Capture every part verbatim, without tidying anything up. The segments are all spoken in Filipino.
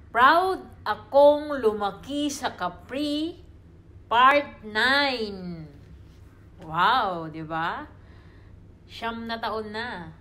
Proud akong lumaki sa Capri, Part nine. Wow, di ba? Siyam na taon na.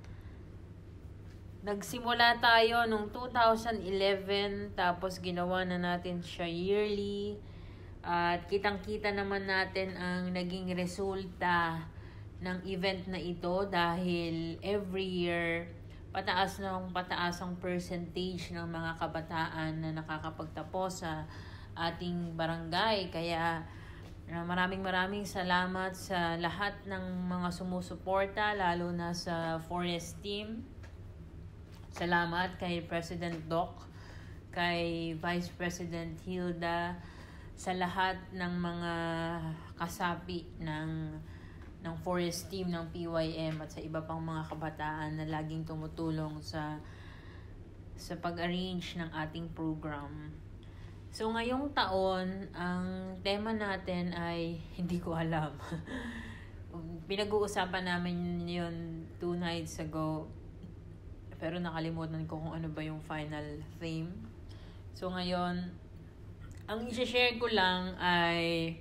Nagsimula tayo nung two thousand eleven, tapos ginawa na natin siya yearly. At kitang-kita naman natin ang naging resulta ng event na ito dahil every year pataas ng pataas ang percentage ng mga kabataan na nakakapagtapos sa ating barangay. Kaya uh, maraming maraming salamat sa lahat ng mga sumusuporta, lalo na sa Forest team. Salamat kay President Doc, kay Vice President Hilda, sa lahat ng mga kasapi ng ng Forest team ng P Y M at sa iba pang mga kabataan na laging tumutulong sa sa pag-arrange ng ating program. So ngayong taon, ang tema natin ay hindi ko alam. Pinag-uusapan namin yun two nights ago, pero nakalimutan ko kung ano ba yung final theme. So ngayon, ang i-share ko lang ay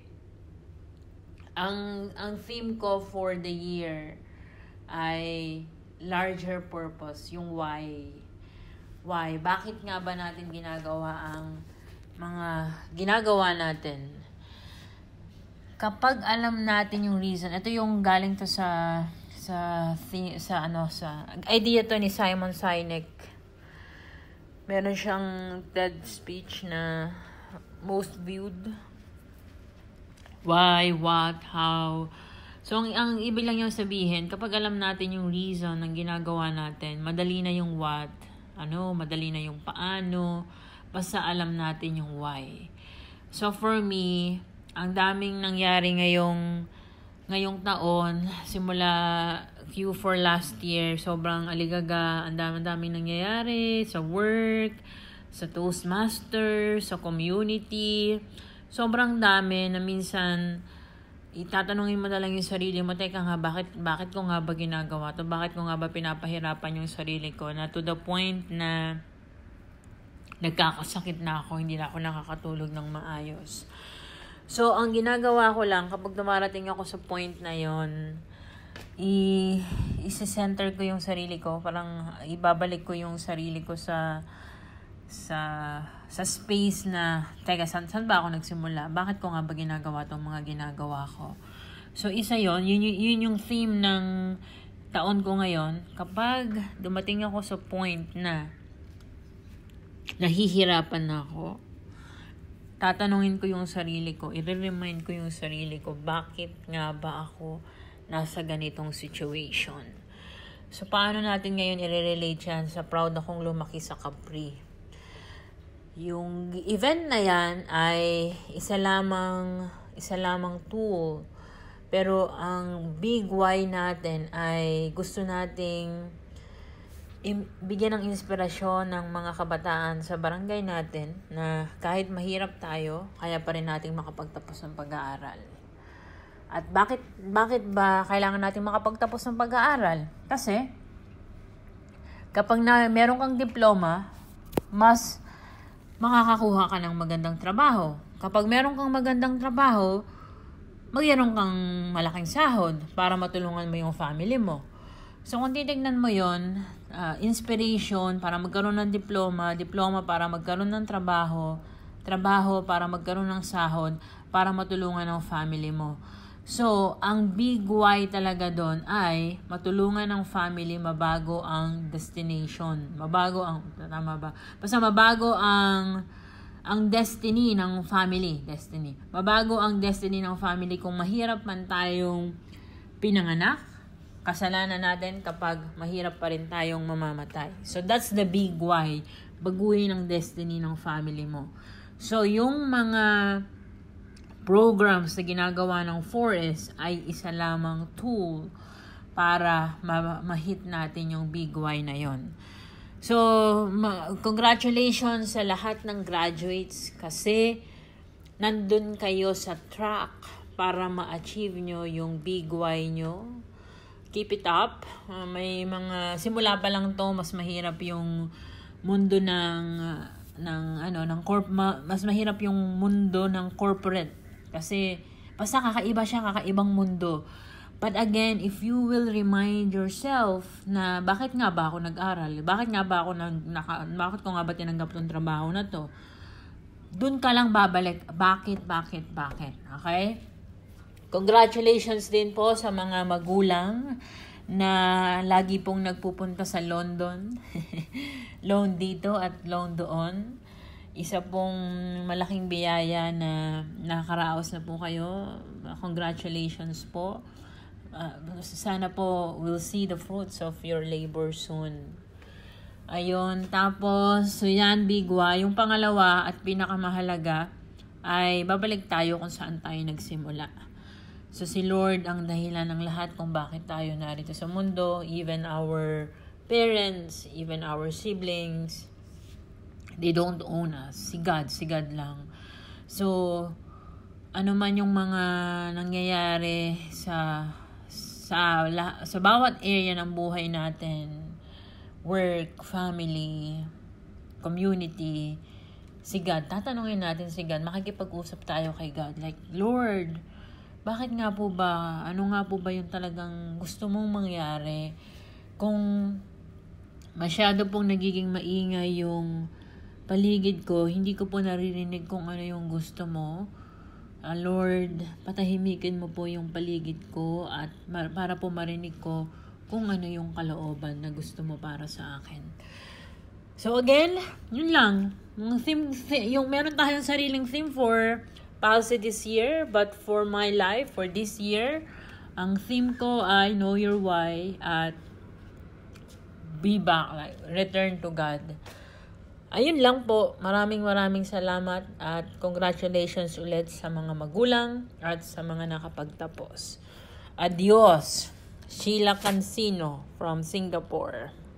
ang ang theme ko for the year ay larger purpose, yung why. Why? Bakit nga ba natin ginagawa ang mga ginagawa natin? Kapag alam natin yung reason, ito yung galing to sa sa sa ano sa idea to ni Simon Sinek. Meron siyang TED speech na most viewed. Why, what, how. So, ang, ang ibig lang yung sabihin, kapag alam natin yung reason ng ginagawa natin, madali na yung what, ano, madali na yung paano, basta alam natin yung why. So, for me, ang daming nangyari ngayong, ngayong taon, simula Q four last year, sobrang aligaga, ang daming-daming nangyayari sa work, sa Toastmasters, sa community. Sobrang dami na minsan itatanungin mo na lang yung sarili mo, teka nga, bakit, bakit ko nga ba ginagawa to? Bakit ko nga ba pinapahirapan yung sarili ko? Na to the point na nagkakasakit na ako, hindi na ako nakakatulog ng maayos. So, ang ginagawa ko lang, kapag dumarating ako sa point na yon, i- isi-center ko yung sarili ko, parang ibabalik ko yung sarili ko sa sa sa space na, teka, saan, saan ba ako nagsimula? Bakit ko nga ba ginagawa itong mga ginagawa ko? So, isa yon yun, yun, yun yung theme ng taon ko ngayon. Kapag dumating ako sa point na nahihirapan na ako, tatanungin ko yung sarili ko, i-remind ko yung sarili ko, bakit nga ba ako nasa ganitong situation? So, paano natin ngayon i-relate yan sa proud akong lumaki sa Capri? Yung event na yan ay isa lamang, isa lamang tool. Pero ang big why natin ay gusto nating im- bigyan ng inspirasyon ng mga kabataan sa barangay natin na kahit mahirap tayo, kaya pa rin nating makapagtapos ng pag-aaral. At bakit, bakit ba kailangan nating makapagtapos ng pag-aaral? Kasi kapag na meron kang diploma, mas makakakuha ka ng magandang trabaho. Kapag meron kang magandang trabaho, magyaroon kang malaking sahod para matulungan mo yung family mo. So, kung titignan mo yon, uh, inspiration para magkaroon ng diploma, diploma para magkaroon ng trabaho, trabaho para magkaroon ng sahod, para matulungan ng family mo. So, ang big why talaga doon ay matulungan ng family, mabago ang destination. Mabago ang, tama ba? Basta mabago ang, ang destiny ng family. Destiny. Mabago ang destiny ng family kung mahirap man tayong pinanganak. Kasalanan natin kapag mahirap pa rin tayong mamamatay. So, that's the big why. Baguhin ang destiny ng family mo. So, yung mga programs na ginagawa ng Forest ay isa lamang tool para ma- ma-hit natin yung big why na yon. So, ma- congratulations sa lahat ng graduates kasi nandun kayo sa track para ma-achieve nyo yung big why nyo. Keep it up. Uh, may mga, simula pa lang to, mas mahirap yung mundo ng ng ano ng corp ma, mas mahirap yung mundo ng corporate kasi basta kakaiba siya, kakaibang mundo. But again, if you will remind yourself na bakit nga ba ako nag-aral? Bakit nga ba ako nag naka, bakit ko nga ba tinanggap tong trabaho na to? Doon ka lang babalik. Bakit, bakit, bakit? Okay? Congratulations din po sa mga magulang na lagi pong nagpupunta sa London. Loan dito at loan doon. Isa pong malaking biyaya na nakakaraos na po kayo. Congratulations po. Uh, sana po we'll see the fruits of your labor soon. Ayun, tapos so yan, bigwa. Yung pangalawa at pinakamahalaga ay babalik tayo kung saan tayo nagsimula. So si Lord ang dahilan ng lahat kung bakit tayo narito sa mundo. Even our parents, even our siblings, they don't own us. Si God, si God lang. So ano man yung mga nangyayari sa sa sa bawat area ng buhay natin, work, family, community, si God, tatanungin natin si God, makikipag-usap tayo kay God, like, Lord, bakit nga po ba, ano nga po ba yung talagang gusto mong mangyari? Kung masyado pong nagiging maingay yung paligid ko, hindi ko po naririnig kung ano yung gusto mo, Uh, Lord, patahimikin mo po yung paligid ko at mar- para po marinig ko kung ano yung kalooban na gusto mo para sa akin. So again, yun lang. Yung, theme, th- yung meron tayong sariling theme for policy this year, but for my life, for this year, ang theme ko ay Know Your Why at Be Back, like, Return to God. Ayun lang po. Maraming maraming salamat at congratulations ulit sa mga magulang at sa mga nakapagtapos. Adios! Sheila Cancino from Singapore.